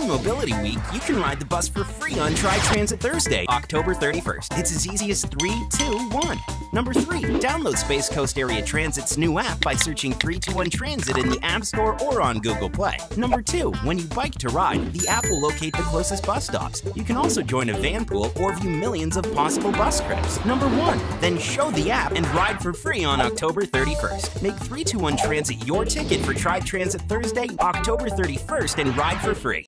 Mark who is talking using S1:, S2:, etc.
S1: Mobility Week, you can ride the bus for free on Tri Transit Thursday, October 31st. It's as easy as 3, 2, 1. Number 3, download Space Coast Area Transit's new app by searching 321 Transit in the App Store or on Google Play. Number 2, when you bike to ride, the app will locate the closest bus stops. You can also join a van pool or view millions of possible bus trips. Number 1, then show the app and ride for free on October 31st. Make 321 Transit your ticket for Tri Transit Thursday, October 31st and ride for free.